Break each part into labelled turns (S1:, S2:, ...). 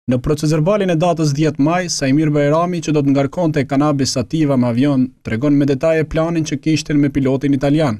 S1: Në procesverbalin e datës 10 maj, Sajmir Bajrami, që do të ngarkonte kanabis sativa me avion, tregon me detaje planin që kishte me pilotin italian.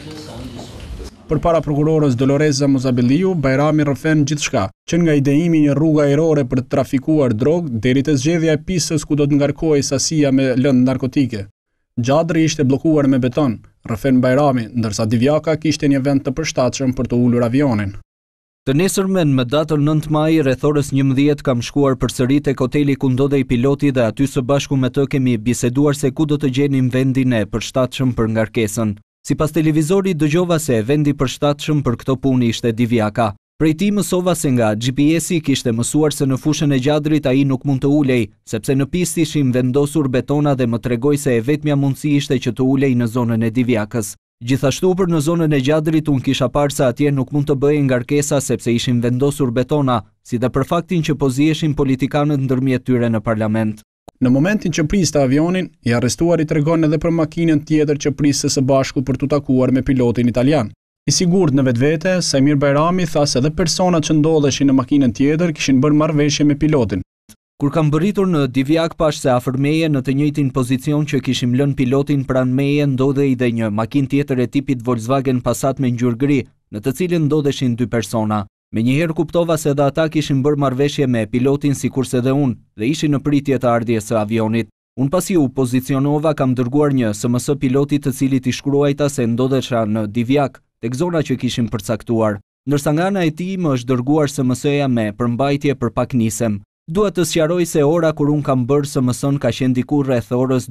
S1: Përpara prokurorës Doloreza Muzabiliu, Bajrami rrëfen gjithçka, që nga ideimi një rrugë ajrore për të trafikuar drogë deri te zgjedhja e pistës ku do të ngarkohej sasia me lëndë narkotike. Gjadri ishte bllokuar me beton, rrëfen Bajrami, ndërsa Divjaka kishte një vend të përshtatshëm për të ulur avionin.
S2: Të nesërmen me datën 9 maj rreth orës 11 kam shkuar përsëri tek hoteli ku ndodhej piloti dhe aty së bashku me të kemi biseduar se ku do të gjenim vendin e përshtatshëm për ngarkesën. Sipas televizorit dëgjova se vendi përshtatshëm për këtë punë ishte Divjaka. Prej tij mësova se nga GPS-i kishte mësuar se në fushën e Gjadrit ai nuk mund të ulej, sepse në pistë ishin vendosur betona dhe më tregoi se e vetmja mundësi ishte që të ulej në zonën e Divjakës. Gjithashtu për në zonën e Gjadrit unë kisha parë se atje nuk mund të bëhej ngarkesa sepse ishin vendosur betona, si dhe për faktin që po ziheshin politikanët ndërmjet tyre në parlament.
S1: Në momentin që priste avionin, i arrestuari tregon edhe për makinën tjetër që priste së bashku për të takuar me pilotin italian. I sigurt në vetvete, Sajmir Bajrami tha se edhe personat që ndodheshin në makinën tjetër kishin bërë marrëveshje me pilotin.
S2: Kur kam bëritur në Divjak pash se afër meje në të njëjtin pozicion që kishim lënë pilotin pranë meje ndodhej dhe një makinë tjetër e tipit Volkswagen Passat me ngjyrë gri, në të cilën ndodheshin 2 persona. Menjëherë kuptova se edhe ata kishin bërë marrëveshje me pilotin sikurse dhe unë dhe ishin në pritje të ardhjes së avionit. Unë pasi u pozicionova kam dërguar një SMS pilotit të cilit i shkruajta se ndodhesha në Divjak, tek zona që kishim përcaktuar. Ndërsa nga ana e tij më është dërguar SMS-ja me përmbajtje për pak nisem. Dua të sqaroj se ora kur unë kam bërë SMS-n ka qenë diku rreth orës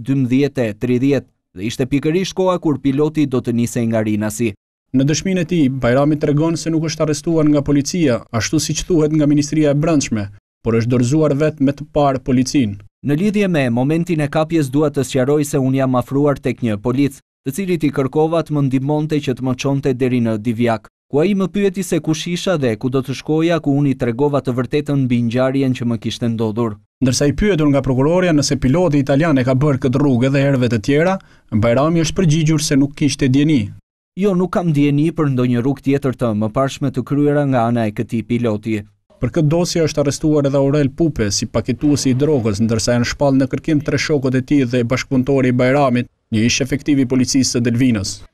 S2: 12:30 dhe ishte pikërisht koha kur piloti do të nisej nga Rinasi.
S1: Në dëshminë e tij, Bajrami tregon se nuk është arrestuar nga policia, ashtu siç thuhet nga Ministria e Brendshme, por është dorëzuar vetë me të parë policinë.
S2: Në lidhje me momentin e kapjes dua të sqaroj se unë jam afruar tek një polic, të cilit i kërkova të më ndihmonte që të më çonte deri në Divjak, ku ai më pyeti se kush isha dhe ku do të shkoja, ku unë i tregova të vërtetën mbi ngjarjen që më kishte ndodhur.
S1: Ndërsa i pyetur nga prokurorja nëse piloti italian e ka bërë këtë rrugë edhe herëve të tjera, Bajrami është përgjigjur se nuk kishte dieni.
S2: Jo, nuk kam dieni për ndonjë rrugë tjetër të mëparshme të kryera nga ana e këtij piloti.
S1: Për këtë dosje është arrestuar edhe Aurel Pupe si paketuesi i drogës, ndërsa janë shpallë në kërkim 3 shokët e tij dhe bashkëpunëtori i Bajramit, një ish efektiv i policisë së Delvinës.